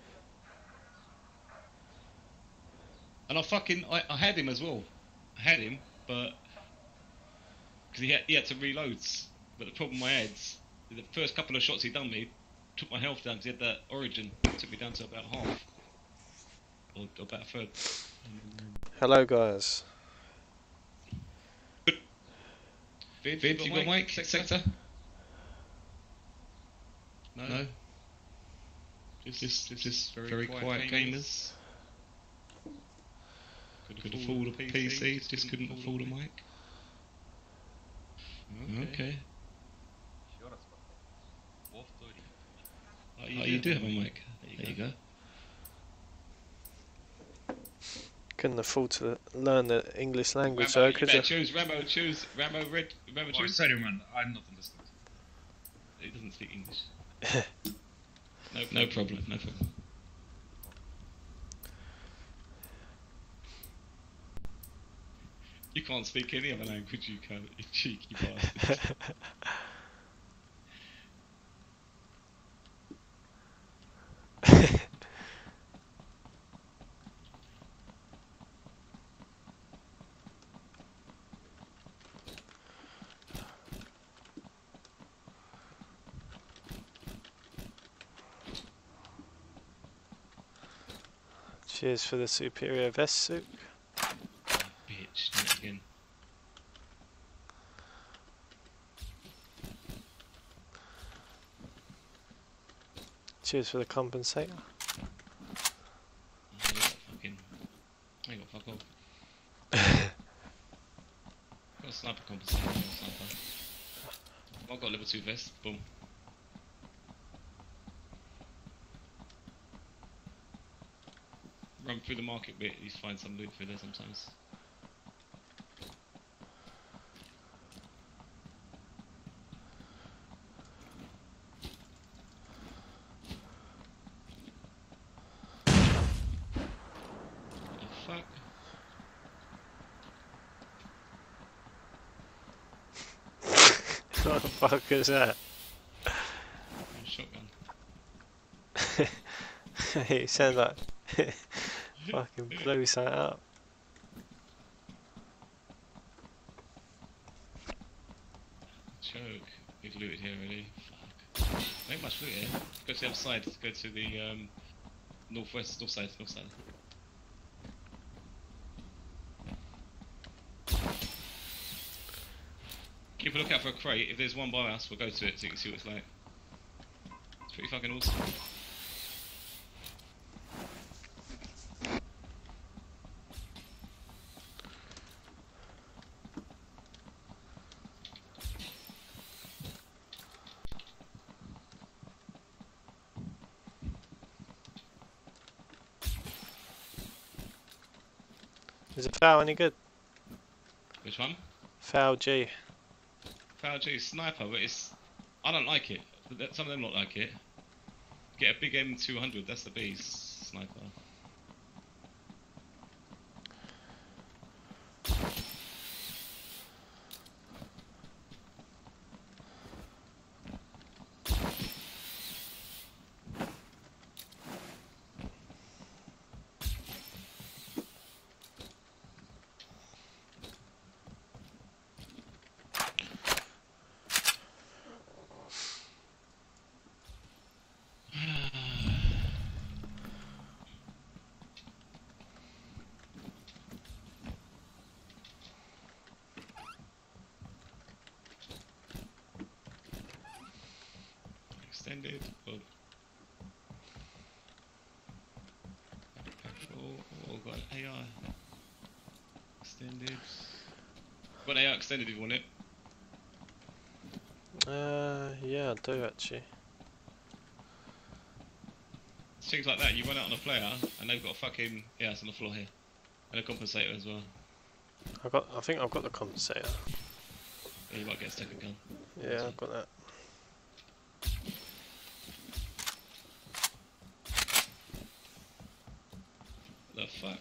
And I had him as well. I had him, but because he had to reload. But the problem I had, the first couple of shots he done me, took my health down because he had that origin. It took me down to about half, or about a third. Hello, guys. Vid, you got mic? Sector? No. Just very quiet gamers. Could afford a PC, just couldn't afford a mic. Okay. Oh, you do have a mic. There you go. Couldn't afford to learn the English language, Rambo, though, could you? choose Rambo, red, Rambo, Oh, choose. sorry, man. I'm not understanding. He doesn't speak English. No problem, no problem. You can't speak any other language, you can't, you cheeky bastard. Cheers for the superior vest suit. Bitch, not again. Cheers for the compensator. I got fuck off. Got a sniper compensator, sniper. I've got level 2 vest. Boom. Run through the market bit. You find some loot through there sometimes. Oh, fuck. What the fuck is that? Shotgun. It sounds like fucking blew something up. Choke. We've looted here already. Fuck. Ain't much loot here. Go to the other side. Go to the north side. Keep a lookout for a crate. If there's one by us, we'll go to it so you can see what it's like. It's pretty fucking awesome. Is the foul any good? Which one? Foul G. Foul G sniper, but it's. I don't like it. Some of them not like it. Get a big M200. That's the beast sniper. Extended. Good. Oh, got an AR. Extended. Got an AR extended if you want it. Yeah, I do actually. Things like that, you run out on a player and they've got a fucking. Yeah, it's on the floor here. And a compensator as well. I think I've got the compensator. Yeah, you might get a second gun. Yeah, I've got that. The fuck?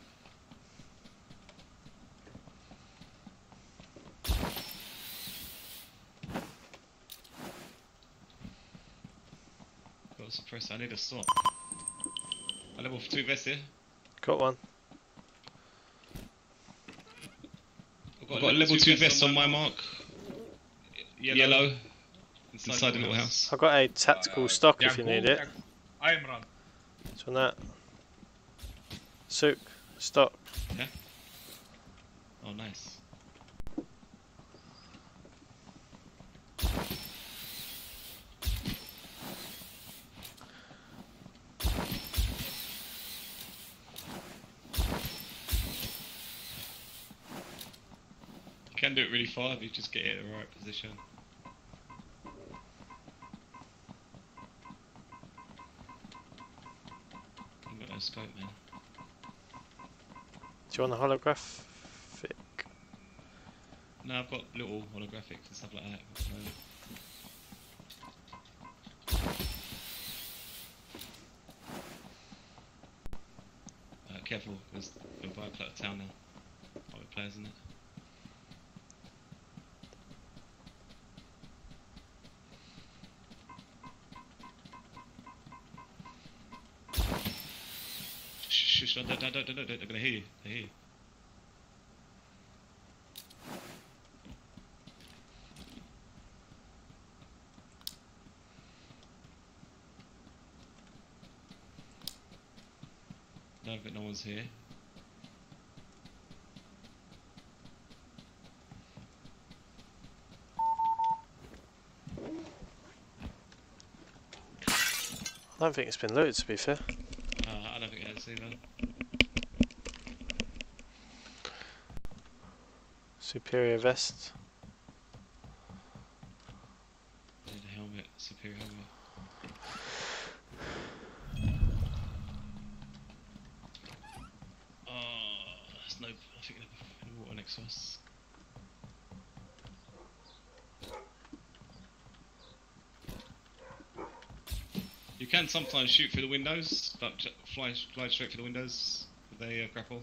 Got a suppressor, I need a stop. A level 2 vest here. Got one. I've got a level 2 vest on my mark. Yellow. Inside the little house. I've got a tactical stock if you need it. I am run. It's on that. Souk, stock. Yeah. Oh, nice. You can do it really far if you just get it in the right position. I've got no scope, man. Do you want a holographic? No, I've got little holographics and stuff like that. Careful, because we're by a town now. Other players in it. Shh, don't, they're gonna hear you, they hear you. I don't think no one's here. I don't think it's been looted, to be fair. I don't think it has either. Superior vest. Superior over. Oh, there's no. I think there's water next to us. You can sometimes shoot through the windows, but fly straight through the windows with a grapple.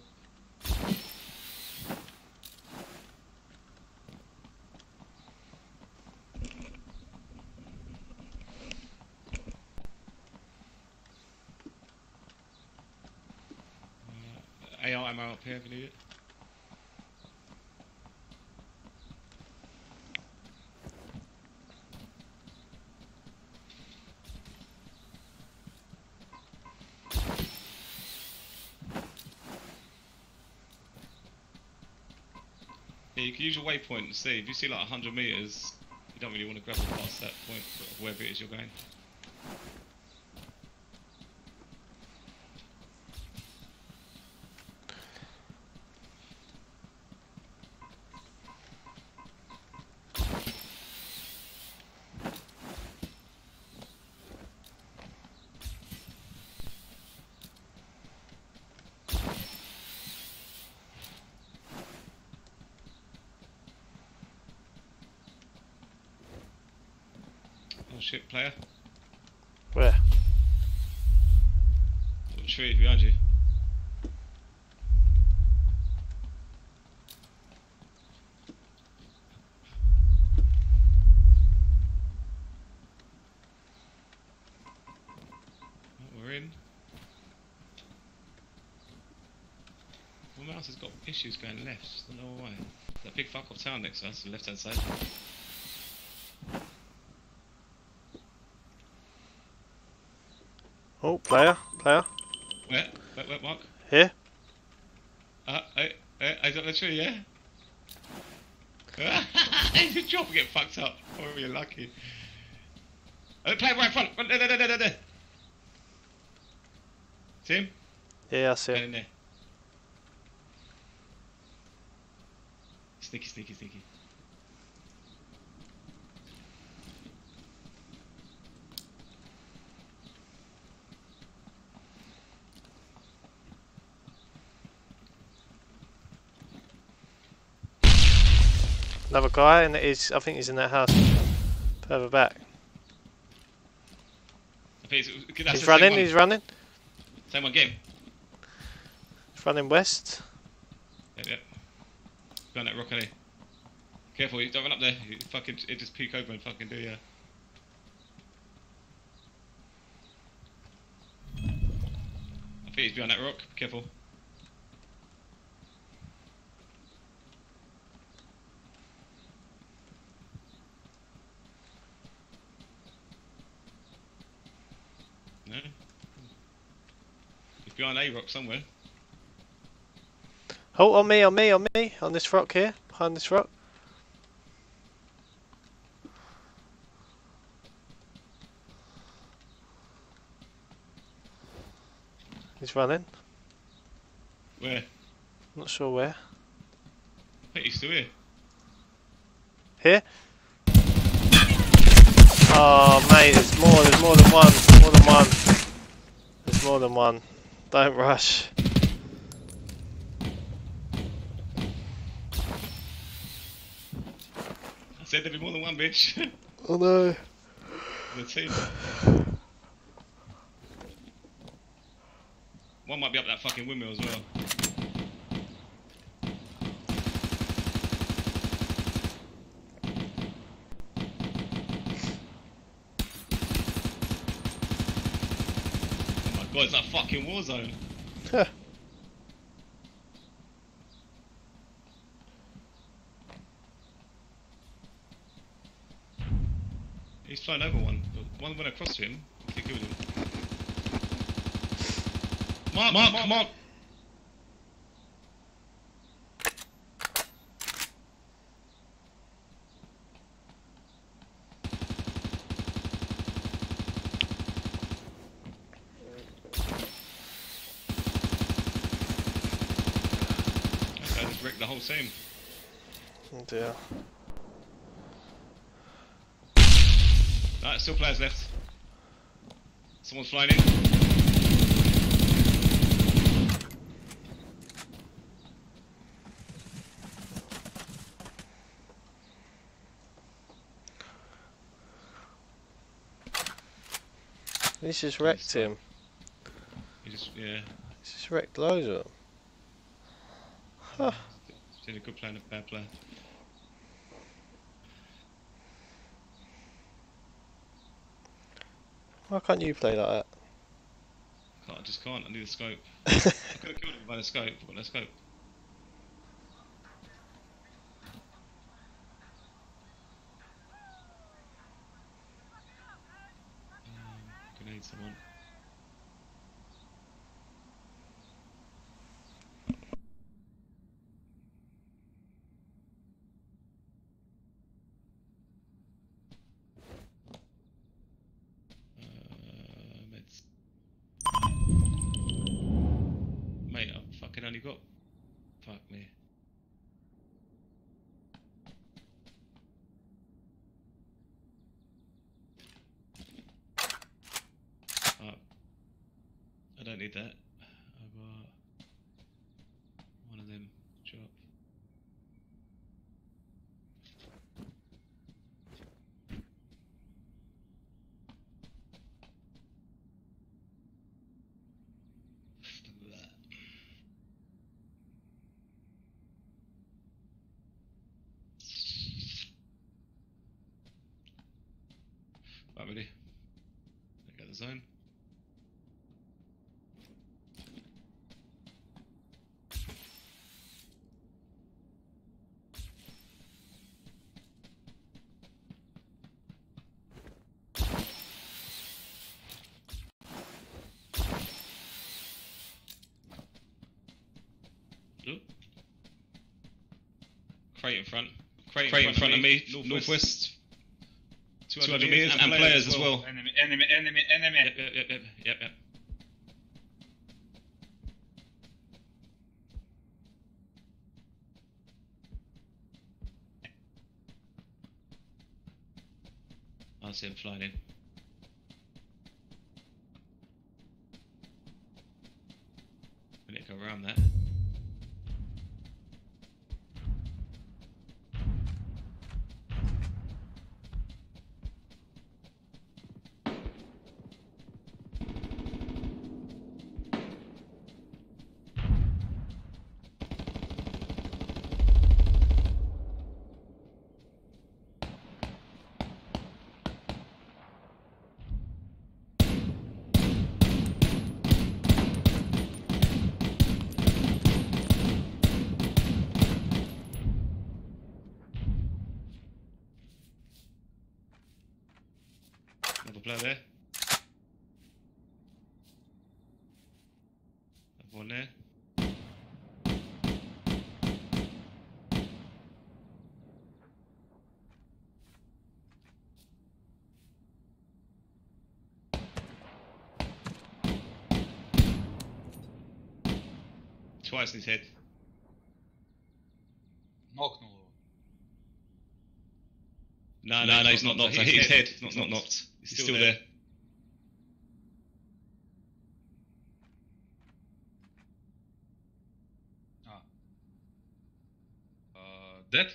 AR ammo up here if you need it. Yeah, you can use your waypoint and see. If you see like 100 meters, you don't really want to grapple past that point, wherever it is you're going. Oh shit, player. Where? The tree behind you. Oh, we're in. My mouse has got issues going left, I don't know why. That big fuck off town next to us, the left hand side. Oh, player. Where, Mark? Here. I got the tree, yeah? Good job, get fucked up. Oh, you're lucky. Play right in front. There. See him? Yeah, I see Get him. in there. Sneaky. Another guy, and I think he's in that house further back. I think that's He's running. Same one, game. He's running west. Yep. Go on that rock, Ellie. Careful, you don't run up there. You fucking, it just peek over and fucking do, yeah. I think he's behind that rock. Careful. No? He's behind a rock somewhere. Oh, on me, on this rock here, behind this rock. He's running. Where? Not sure where. I think he's still here. Here? Oh, mate, there's more than one. There's more than one. Don't rush. I said there'd be more than one, bitch. Oh no. The team. One might be up that fucking windmill as well. Oh my god, it's that fucking war zone. He's flying over one. One went across to him. He killed him. Mark! Okay, just wrecked the whole team. Oh dear. Alright, still players left. Someone's flying in. He's just wrecked him. He just, yeah. He's just wrecked loads of them. Huh. He's in a good player and a bad player. Why can't you play like that? I just can't, I need a scope. I could have killed him by the scope, I've got no scope. Grenade someone. Meds. Mate, I've fucking only got. Fuck me. I don't need that. I've got one of them. Drop. Right, ready? Go to the zone. Look. Crate in front. Crate in front of me. Northwest. 200 meters and players as well. Enemy. Yep. I see him flying in. I need to go around that. Another player there. Another one there. Twice in his head. Нокнул его. No, he's not knocked. He hit his head. He's not knocked. He's still there. Dead?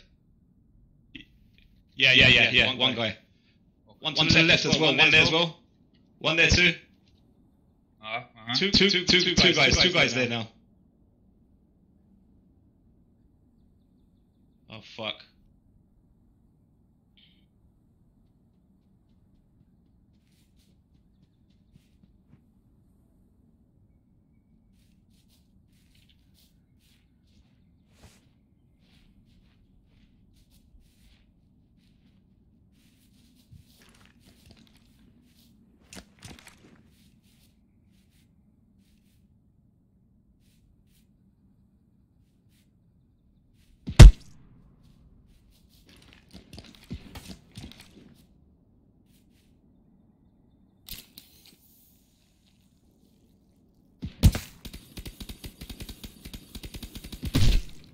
Yeah. One guy. One to the left as well. One there as well. One there too. Two guys there now. Oh fuck.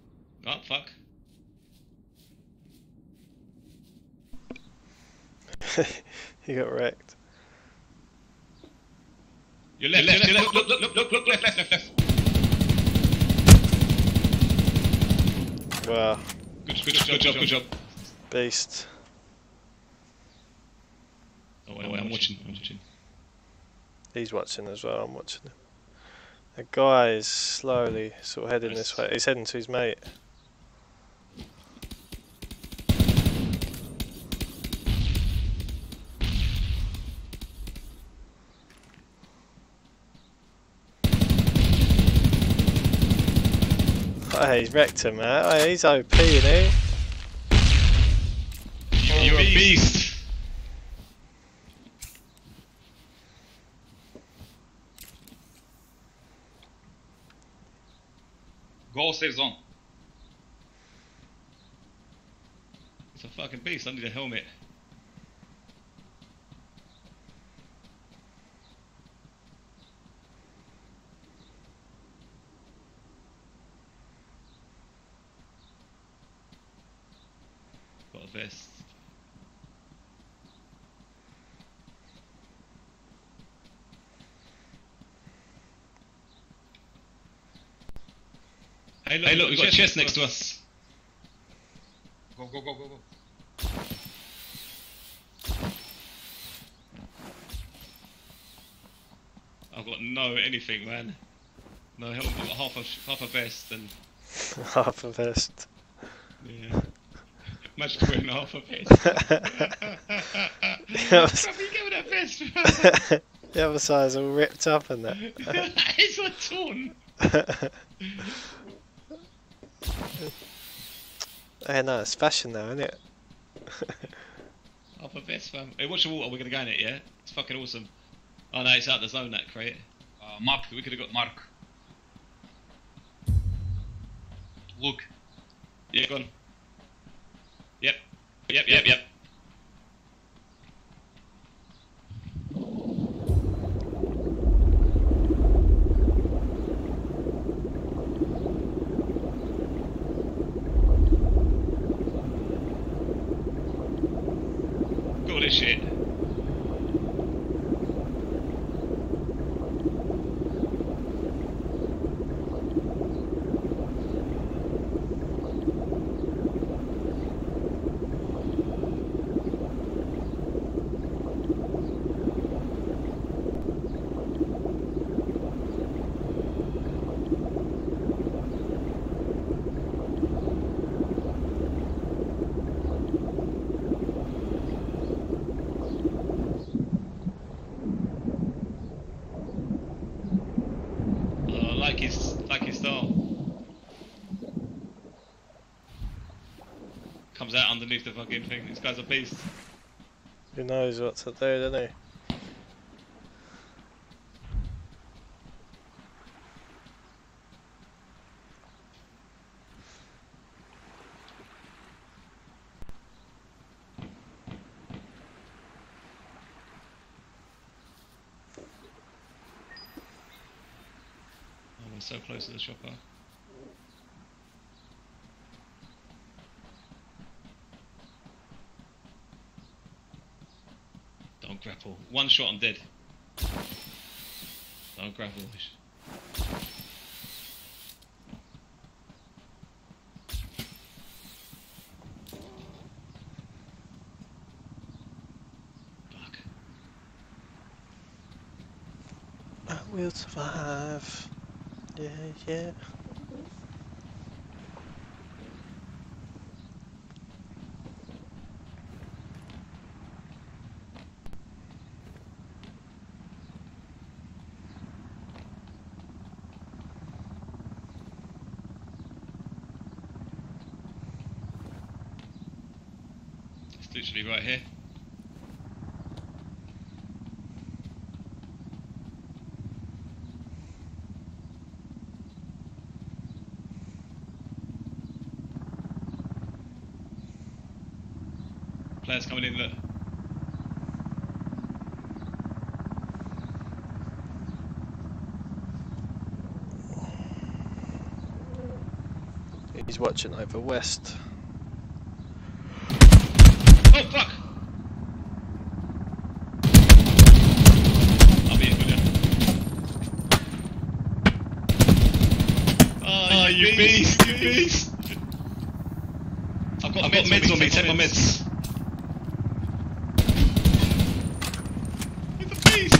Oh fuck. He got wrecked. You're left, you're left. Look, left. Wow, Good job. beast. Oh, wait, I'm watching. He's watching as well. I'm watching him. The guy is slowly sort of heading this way. He's heading to his mate. Oh, he's wrecked him, man. Oh, he's OP, isn't he? You're a beast. Go safe zone. It's a fucking beast. I need a helmet. Got a vest. Hey look, we've got a chest next to us. Go. I've got no anything, man. No helmet. I've got half a vest and Half a vest. yeah. Imagine wearing half a vest. What the fuck are you get with that vest? The other side's all ripped up and that. It's like torn. Hey, no, it's fashion now, isn't it? Half a vest, fam. Hey, watch the water. We're gonna go in it, yeah? It's fucking awesome. Oh no, it's out the zone, that crate. Mark. We could have got Mark. Look. Yeah, go on. Yep. Got all this shit. Like his style. Comes out underneath the fucking thing. This guy's a beast. He knows what to do, doesn't he? Oh, we're so close to the chopper. Don't grapple. One shot, I'm dead. Don't grapple. Fuck. I will survive. Yeah. It's literally right here. Players coming in, look. He's watching over west. Oh fuck! beast! You beast! I've got meds on me. Take my meds. You're the beast!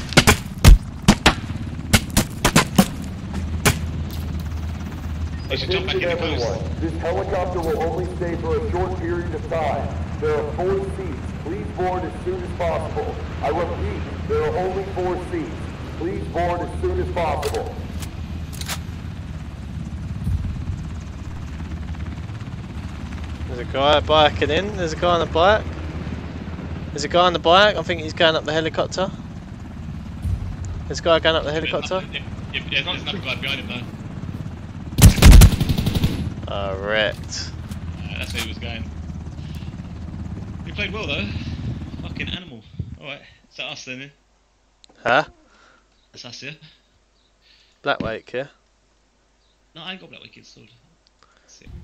You should jump back in the coast. This helicopter will only stay for a short period of time. There are 4 seats. Please board as soon as possible. I repeat, there are only 4 seats. Please board as soon as possible. There's a guy biking in. There's a guy on the bike. There's a guy on the bike. I think he's going up the helicopter. There's a guy going up the helicopter. Yeah, there's another guy behind him though. Wrecked. That's where he was going. He played well though. Fucking animal. Alright, is that us then? Huh? That's us, yeah? Black Wake, yeah? No, I ain't got Black Wake installed. That's it.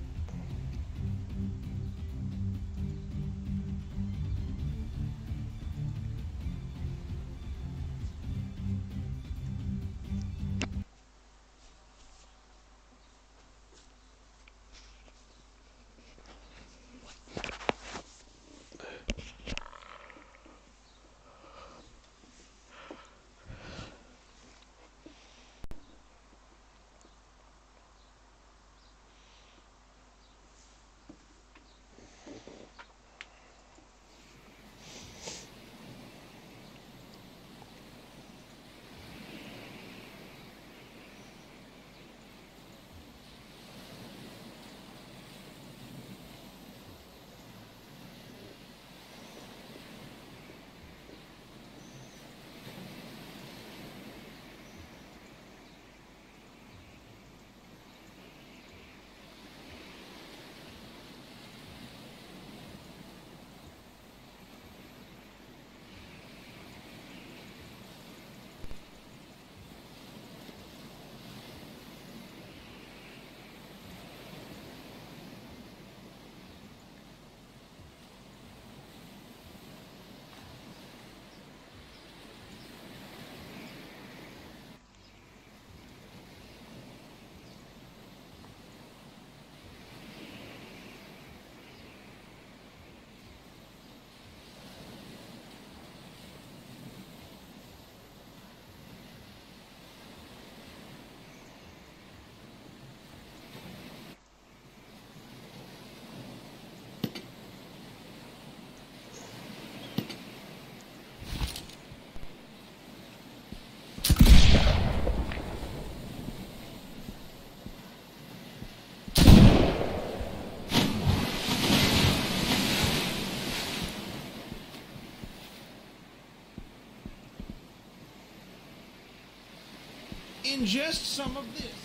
Ingest some of this.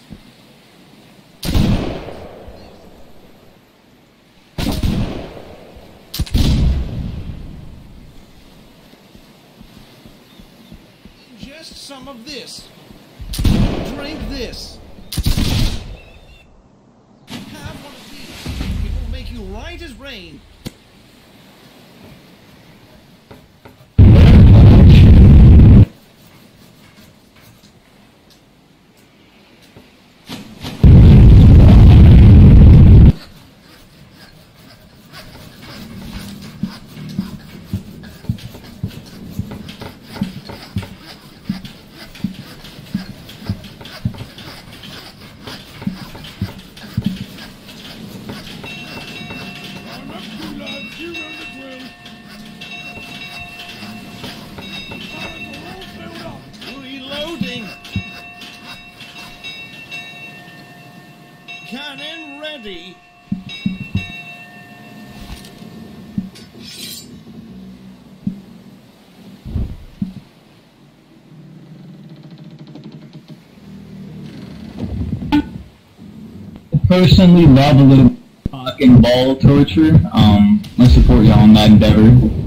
Ingest some of this. Drink this. Have one of these. It will make you right as rain. Reloading. Cannon ready. Personally love a little cock and ball torture. I support y'all in that endeavor.